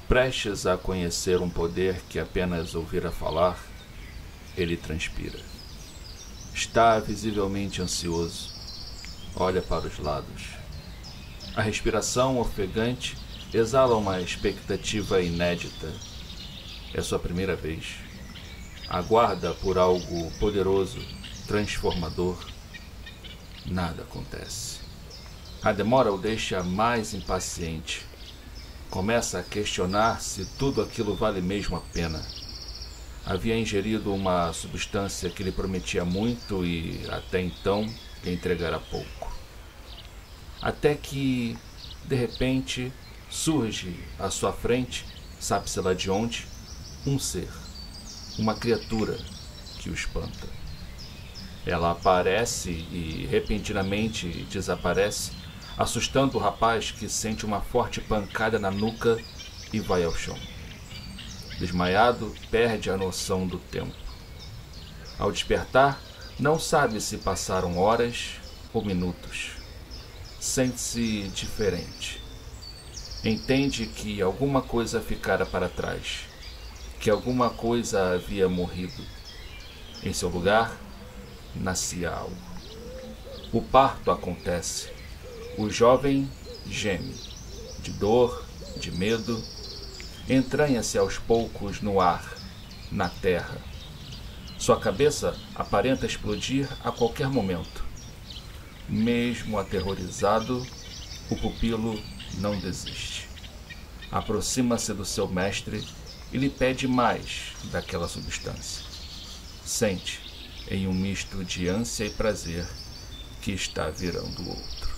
Prestes a conhecer um poder que apenas ouvira falar, ele transpira. Está visivelmente ansioso. Olha para os lados. A respiração ofegante exala uma expectativa inédita. É sua primeira vez. Aguarda por algo poderoso, transformador. Nada acontece. A demora o deixa mais impaciente. Começa a questionar se tudo aquilo vale mesmo a pena. Havia ingerido uma substância que lhe prometia muito e, até então, lhe entregara pouco. Até que, de repente, surge à sua frente, sabe-se lá de onde, um ser, uma criatura que o espanta. Ela aparece e repentinamente desaparece, assustando o rapaz, que sente uma forte pancada na nuca e vai ao chão. Desmaiado, perde a noção do tempo. Ao despertar, não sabe se passaram horas ou minutos. Sente-se diferente. Entende que alguma coisa ficara para trás, que alguma coisa havia morrido. Em seu lugar, nascia algo. O parto acontece. O jovem geme, de dor, de medo, entranha-se aos poucos no ar, na terra. Sua cabeça aparenta explodir a qualquer momento. Mesmo aterrorizado, o pupilo não desiste. Aproxima-se do seu mestre e lhe pede mais daquela substância. Sente, em um misto de ânsia e prazer, que está virando outro.